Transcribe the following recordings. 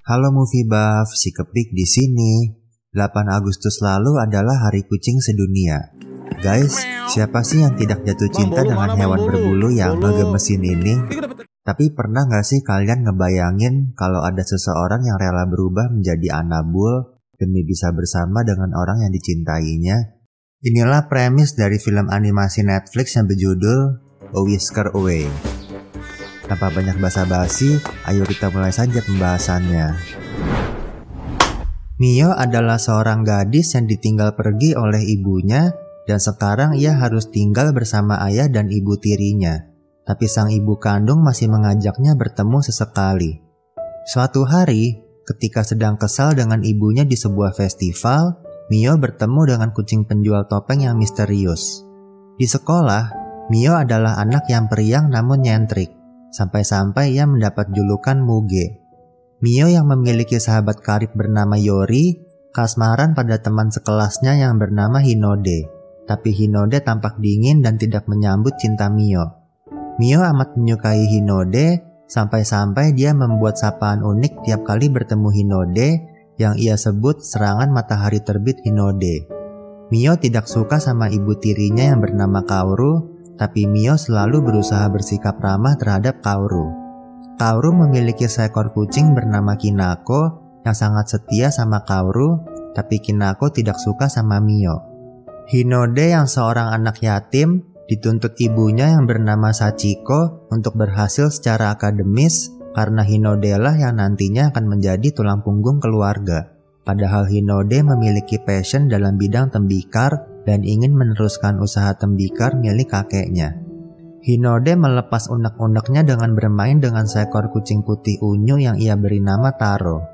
Halo Movie Buff, si Kepik di sini. 8 Agustus lalu adalah Hari Kucing Sedunia. Guys, siapa sih yang tidak jatuh cinta dengan hewan berbulu yang ngegemesin ini? Tapi pernah gak sih kalian ngebayangin kalau ada seseorang yang rela berubah menjadi Annabelle demi bisa bersama dengan orang yang dicintainya? Inilah premis dari film animasi Netflix yang berjudul A Whisker Away. Tanpa banyak basa-basi, ayo kita mulai saja pembahasannya. Mio adalah seorang gadis yang ditinggal pergi oleh ibunya dan sekarang ia harus tinggal bersama ayah dan ibu tirinya. Tapi sang ibu kandung masih mengajaknya bertemu sesekali. Suatu hari, ketika sedang kesal dengan ibunya di sebuah festival, Mio bertemu dengan kucing penjual topeng yang misterius. Di sekolah, Mio adalah anak yang periang namun nyentrik. Sampai-sampai ia mendapat julukan Muge. Mio yang memiliki sahabat karib bernama Yori, kasmaran pada teman sekelasnya yang bernama Hinode. Tapi Hinode tampak dingin dan tidak menyambut cinta Mio. Mio amat menyukai Hinode, sampai-sampai dia membuat sapaan unik tiap kali bertemu Hinode yang ia sebut serangan matahari terbit Hinode. Mio tidak suka sama ibu tirinya yang bernama Kaoru, tapi Mio selalu berusaha bersikap ramah terhadap Kaoru. Kaoru memiliki seekor kucing bernama Kinako yang sangat setia sama Kaoru, tapi Kinako tidak suka sama Mio. Hinode yang seorang anak yatim dituntut ibunya yang bernama Sachiko untuk berhasil secara akademis karena Hinode lah yang nantinya akan menjadi tulang punggung keluarga. Padahal Hinode memiliki passion dalam bidang tembikar dan ingin meneruskan usaha tembikar milik kakeknya. Hinode melepas unek-uneknya dengan bermain dengan seekor kucing putih unyu yang ia beri nama Taro.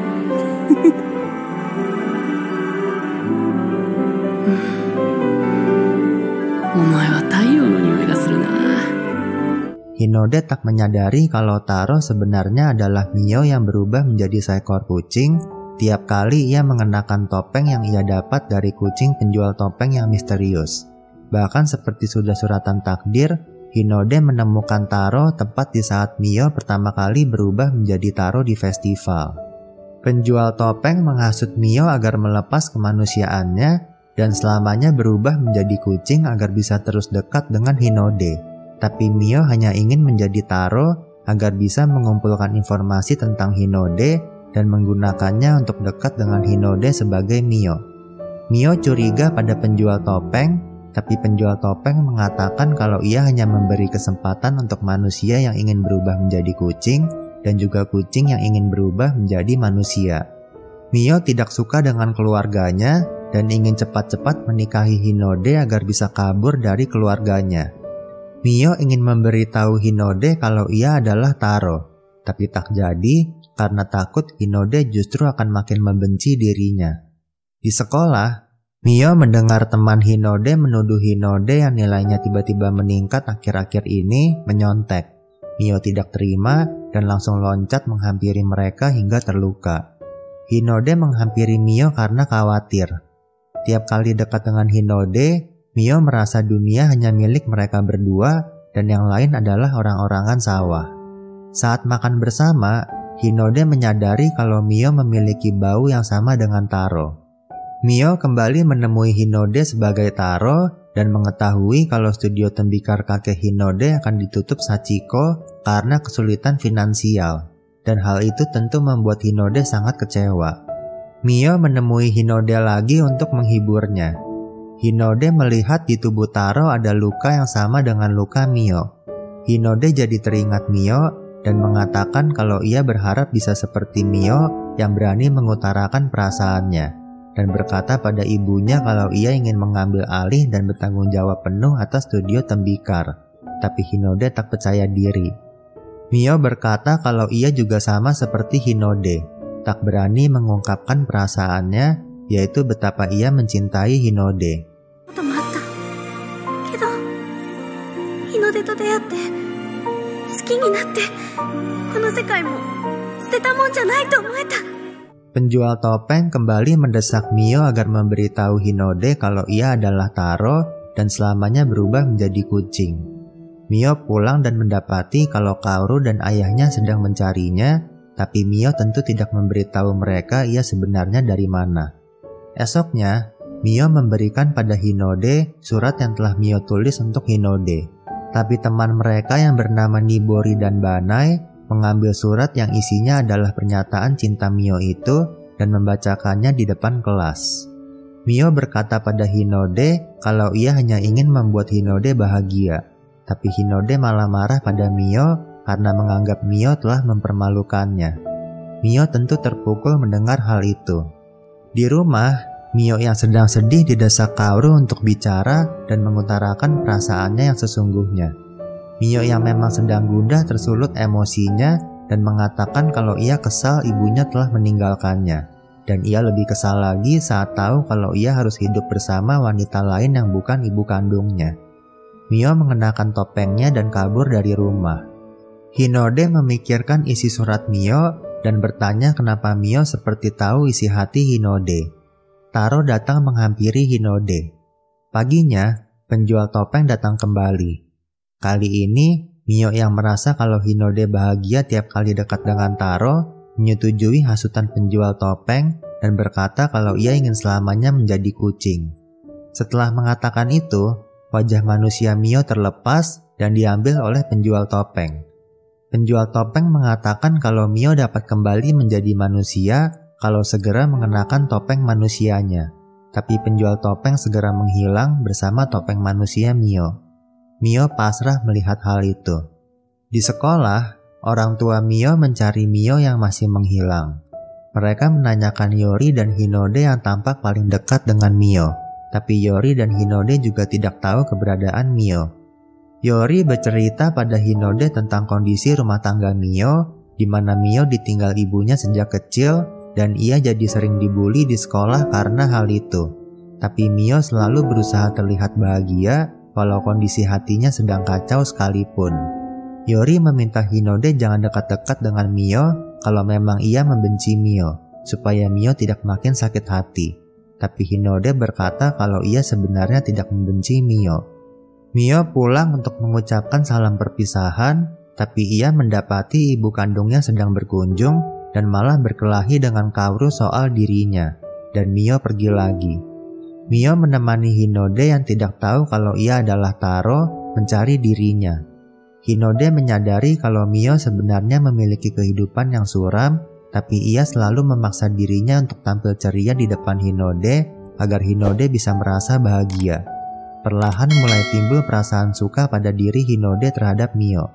Hinode tak menyadari kalau Taro sebenarnya adalah Mio yang berubah menjadi seekor kucing tiap kali ia mengenakan topeng yang ia dapat dari kucing penjual topeng yang misterius. Bahkan seperti sudah suratan takdir, Hinode menemukan Taro tepat di saat Mio pertama kali berubah menjadi Taro di festival. Penjual topeng menghasut Mio agar melepas kemanusiaannya dan selamanya berubah menjadi kucing agar bisa terus dekat dengan Hinode. Tapi Mio hanya ingin menjadi Taro agar bisa mengumpulkan informasi tentang Hinode dan menggunakannya untuk dekat dengan Hinode sebagai Mio. Mio curiga pada penjual topeng, tapi penjual topeng mengatakan kalau ia hanya memberi kesempatan untuk manusia yang ingin berubah menjadi kucing dan juga kucing yang ingin berubah menjadi manusia. Mio tidak suka dengan keluarganya dan ingin cepat-cepat menikahi Hinode agar bisa kabur dari keluarganya. Mio ingin memberitahu Hinode kalau ia adalah Taro, tapi tak jadi karena takut Hinode justru akan makin membenci dirinya. Di sekolah, Mio mendengar teman Hinode menuduh Hinode yang nilainya tiba-tiba meningkat akhir-akhir ini menyontek. Mio tidak terima dan langsung loncat menghampiri mereka hingga terluka. Hinode menghampiri Mio karena khawatir. Tiap kali dekat dengan Hinode, Mio merasa dunia hanya milik mereka berdua dan yang lain adalah orang-orangan sawah. Saat makan bersama, Hinode menyadari kalau Mio memiliki bau yang sama dengan Taro. Mio kembali menemui Hinode sebagai Taro dan mengetahui kalau studio tembikar kakek Hinode akan ditutup Sachiko karena kesulitan finansial. Dan hal itu tentu membuat Hinode sangat kecewa. Mio menemui Hinode lagi untuk menghiburnya. Hinode melihat di tubuh Taro ada luka yang sama dengan luka Mio. Hinode jadi teringat Mio dan mengatakan kalau ia berharap bisa seperti Mio yang berani mengutarakan perasaannya dan berkata pada ibunya kalau ia ingin mengambil alih dan bertanggung jawab penuh atas studio tembikar. Tapi Hinode tak percaya diri. Mio berkata kalau ia juga sama seperti Hinode, tak berani mengungkapkan perasaannya, yaitu betapa ia mencintai Hinode. Penjual topeng kembali mendesak Mio agar memberitahu Hinode kalau ia adalah Taro dan selamanya berubah menjadi kucing. Mio pulang dan mendapati kalau Kaoru dan ayahnya sedang mencarinya, tapi Mio tentu tidak memberitahu mereka ia sebenarnya dari mana. Esoknya, Mio memberikan pada Hinode surat yang telah Mio tulis untuk Hinode. Tapi teman mereka yang bernama Nibori dan Banai mengambil surat yang isinya adalah pernyataan cinta Mio itu dan membacakannya di depan kelas. Mio berkata pada Hinode kalau ia hanya ingin membuat Hinode bahagia. Tapi Hinode malah marah pada Mio karena menganggap Mio telah mempermalukannya. Mio tentu terpukul mendengar hal itu. Di rumah, Mio yang sedang sedih didesak Kaoru untuk bicara dan mengutarakan perasaannya yang sesungguhnya. Mio yang memang sedang gundah tersulut emosinya dan mengatakan kalau ia kesal ibunya telah meninggalkannya. Dan ia lebih kesal lagi saat tahu kalau ia harus hidup bersama wanita lain yang bukan ibu kandungnya. Mio mengenakan topengnya dan kabur dari rumah. Hinode memikirkan isi surat Mio dan bertanya kenapa Mio seperti tahu isi hati Hinode. Taro datang menghampiri Hinode. Paginya, penjual topeng datang kembali. Kali ini, Mio yang merasa kalau Hinode bahagia tiap kali dekat dengan Taro, menyetujui hasutan penjual topeng dan berkata kalau ia ingin selamanya menjadi kucing. Setelah mengatakan itu, wajah manusia Mio terlepas dan diambil oleh penjual topeng. Penjual topeng mengatakan kalau Mio dapat kembali menjadi manusia kalau segera mengenakan topeng manusianya. Tapi penjual topeng segera menghilang bersama topeng manusia Mio. Mio pasrah melihat hal itu. Di sekolah, orang tua Mio mencari Mio yang masih menghilang. Mereka menanyakan Yori dan Hinode yang tampak paling dekat dengan Mio. Tapi Yori dan Hinode juga tidak tahu keberadaan Mio. Yori bercerita pada Hinode tentang kondisi rumah tangga Mio, di mana Mio ditinggal ibunya sejak kecil dan ia jadi sering dibully di sekolah karena hal itu. Tapi Mio selalu berusaha terlihat bahagia walau kondisi hatinya sedang kacau sekalipun. Yori meminta Hinode jangan dekat-dekat dengan Mio kalau memang ia membenci Mio, supaya Mio tidak makin sakit hati. Tapi Hinode berkata kalau ia sebenarnya tidak membenci Mio. Mio pulang untuk mengucapkan salam perpisahan, tapi ia mendapati ibu kandungnya sedang berkunjung dan malah berkelahi dengan Kaoru soal dirinya, dan Mio pergi lagi. Mio menemani Hinode yang tidak tahu kalau ia adalah Taro mencari dirinya. Hinode menyadari kalau Mio sebenarnya memiliki kehidupan yang suram, tapi ia selalu memaksa dirinya untuk tampil ceria di depan Hinode agar Hinode bisa merasa bahagia. Perlahan mulai timbul perasaan suka pada diri Hinode terhadap Mio.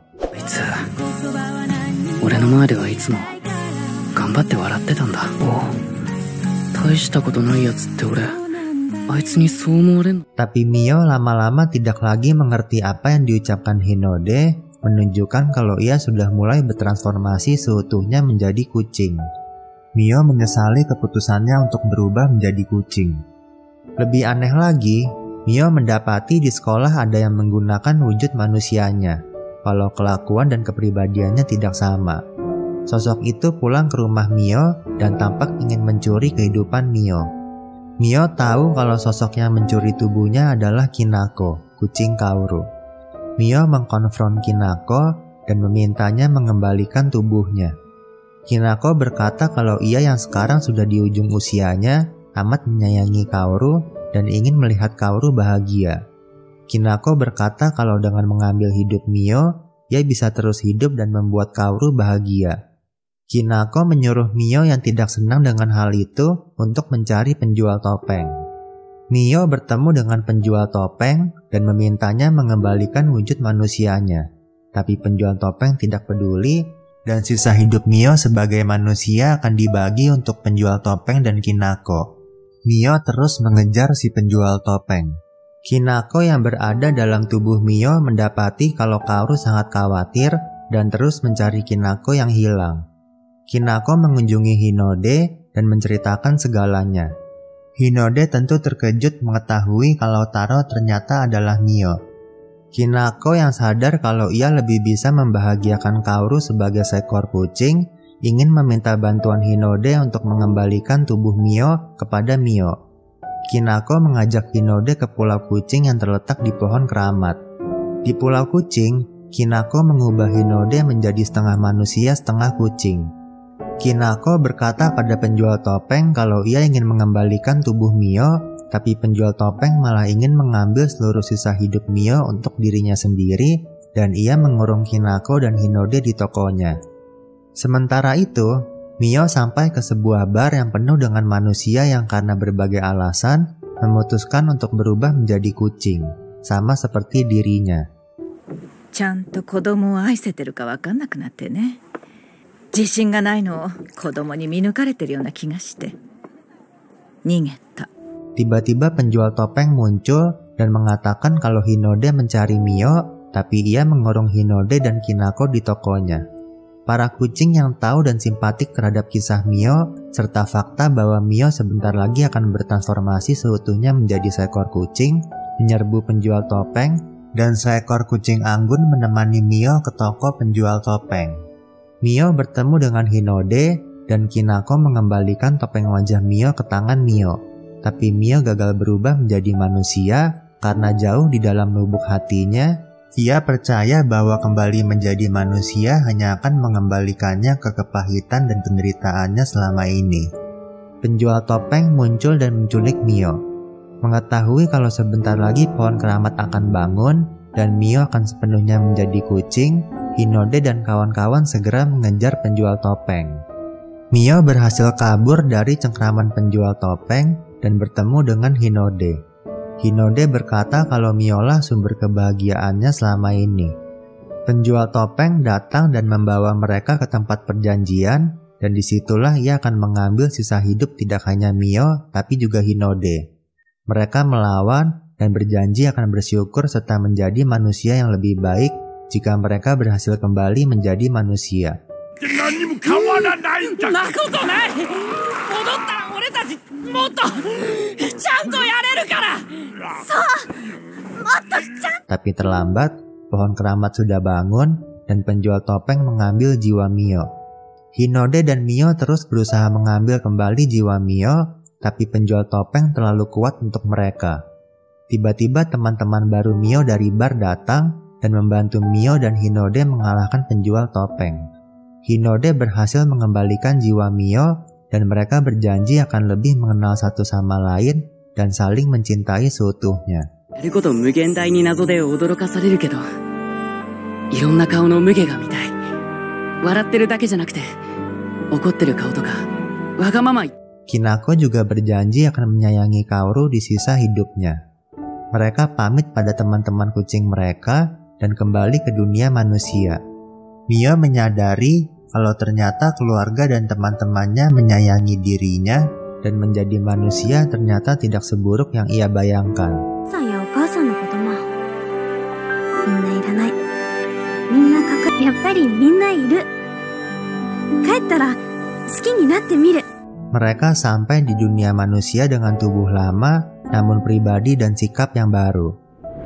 Tapi Mio lama-lama tidak lagi mengerti apa yang diucapkan Hinode, menunjukkan kalau ia sudah mulai bertransformasi seutuhnya menjadi kucing. Mio menyesali keputusannya untuk berubah menjadi kucing. Lebih aneh lagi, Mio mendapati di sekolah ada yang menggunakan wujud manusianya, walau kelakuan dan kepribadiannya tidak sama. Sosok itu pulang ke rumah Mio dan tampak ingin mencuri kehidupan Mio. Mio tahu kalau sosok yang mencuri tubuhnya adalah Kinako, kucing Kaoru. Mio mengkonfront Kinako dan memintanya mengembalikan tubuhnya. Kinako berkata kalau ia yang sekarang sudah di ujung usianya amat menyayangi Kaoru dan ingin melihat Kaoru bahagia. Kinako berkata kalau dengan mengambil hidup Mio, ia bisa terus hidup dan membuat Kaoru bahagia. Kinako menyuruh Mio yang tidak senang dengan hal itu untuk mencari penjual topeng. Mio bertemu dengan penjual topeng dan memintanya mengembalikan wujud manusianya. Tapi penjual topeng tidak peduli dan sisa hidup Mio sebagai manusia akan dibagi untuk penjual topeng dan Kinako. Mio terus mengejar si penjual topeng. Kinako yang berada dalam tubuh Mio mendapati kalau Kaoru sangat khawatir dan terus mencari Kinako yang hilang. Kinako mengunjungi Hinode dan menceritakan segalanya. Hinode tentu terkejut mengetahui kalau Taro ternyata adalah Mio. Kinako yang sadar kalau ia lebih bisa membahagiakan Kaoru sebagai seekor kucing, ingin meminta bantuan Hinode untuk mengembalikan tubuh Mio kepada Mio. Kinako mengajak Hinode ke pulau kucing yang terletak di pohon keramat. Di pulau kucing, Kinako mengubah Hinode menjadi setengah manusia setengah kucing. Kinako berkata pada penjual topeng kalau ia ingin mengembalikan tubuh Mio, tapi penjual topeng malah ingin mengambil seluruh sisa hidup Mio untuk dirinya sendiri, dan ia mengurung Kinako dan Hinode di tokonya. Sementara itu, Mio sampai ke sebuah bar yang penuh dengan manusia yang karena berbagai alasan memutuskan untuk berubah menjadi kucing, sama seperti dirinya. ちゃんと子供を愛せてるか分かんなくなってね。自信がないのを子供に見抜かれてるような気がして逃げた。 Tiba-tiba penjual topeng muncul dan mengatakan kalau Hinode mencari Mio, tapi ia mengurung Hinode dan Kinako di tokonya. Para kucing yang tahu dan simpatik terhadap kisah Mio, serta fakta bahwa Mio sebentar lagi akan bertransformasi seutuhnya menjadi seekor kucing, menyerbu penjual topeng, dan seekor kucing anggun menemani Mio ke toko penjual topeng. Mio bertemu dengan Hinode, dan Kinako mengembalikan topeng wajah Mio ke tangan Mio. Tapi Mio gagal berubah menjadi manusia karena jauh di dalam lubuk hatinya, ia percaya bahwa kembali menjadi manusia hanya akan mengembalikannya ke kepahitan dan penderitaannya selama ini. Penjual topeng muncul dan menculik Mio. Mengetahui kalau sebentar lagi pohon keramat akan bangun dan Mio akan sepenuhnya menjadi kucing, Hinode dan kawan-kawan segera mengejar penjual topeng. Mio berhasil kabur dari cengkraman penjual topeng dan bertemu dengan Hinode. Hinode berkata kalau Miolah sumber kebahagiaannya selama ini. Penjual topeng datang dan membawa mereka ke tempat perjanjian, dan disitulah ia akan mengambil sisa hidup tidak hanya Mio, tapi juga Hinode. Mereka melawan dan berjanji akan bersyukur serta menjadi manusia yang lebih baik jika mereka berhasil kembali menjadi manusia. Tapi terlambat, pohon keramat sudah bangun dan penjual topeng mengambil jiwa Mio. Hinode dan Mio terus berusaha mengambil kembali jiwa Mio, tapi penjual topeng terlalu kuat untuk mereka. Tiba-tiba teman-teman baru Mio dari bar datang dan membantu Mio dan Hinode mengalahkan penjual topeng. Hinode berhasil mengembalikan jiwa Mio dan mereka berjanji akan lebih mengenal satu sama lain dan saling mencintai seutuhnya. Kinako juga berjanji akan menyayangi Kaoru di sisa hidupnya. Mereka pamit pada teman-teman kucing mereka dan kembali ke dunia manusia. Mio menyadari kalau ternyata keluarga dan teman-temannya menyayangi dirinya dan menjadi manusia ternyata tidak seburuk yang ia bayangkan. Mereka sampai di dunia manusia dengan tubuh lama, namun pribadi dan sikap yang baru.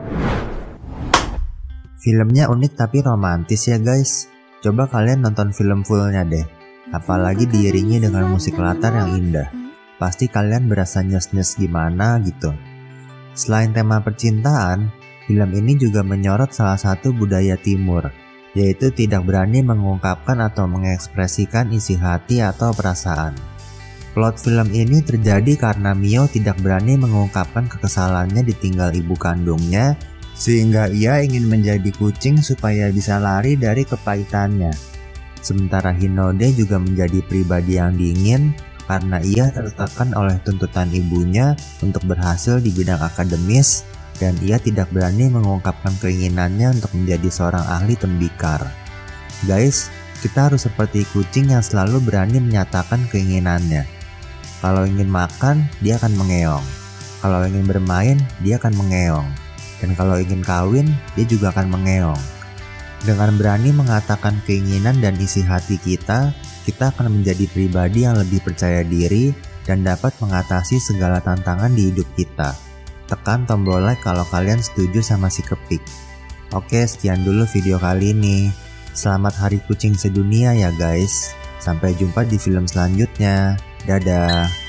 Filmnya unik tapi romantis ya guys. Coba kalian nonton film fullnya deh. Apalagi diiringi dengan musik latar yang indah. Pasti kalian berasa nyes-nyes gimana gitu. Selain tema percintaan, film ini juga menyorot salah satu budaya timur, yaitu tidak berani mengungkapkan atau mengekspresikan isi hati atau perasaan. Plot film ini terjadi karena Mio tidak berani mengungkapkan kekesalannya ditinggal ibu kandungnya, sehingga ia ingin menjadi kucing supaya bisa lari dari kepahitannya. Sementara Hinode juga menjadi pribadi yang dingin karena ia tertekan oleh tuntutan ibunya untuk berhasil di bidang akademis, dan ia tidak berani mengungkapkan keinginannya untuk menjadi seorang ahli tembikar. Guys, kita harus seperti kucing yang selalu berani menyatakan keinginannya. Kalau ingin makan, dia akan mengeong. Kalau ingin bermain, dia akan mengeong. Dan kalau ingin kawin, dia juga akan mengeong. Dengan berani mengatakan keinginan dan isi hati kita akan menjadi pribadi yang lebih percaya diri dan dapat mengatasi segala tantangan di hidup kita. Tekan tombol like kalau kalian setuju sama si Kepik. Oke, sekian dulu video kali ini. Selamat Hari Kucing Sedunia ya guys. Sampai jumpa di film selanjutnya. Dadah.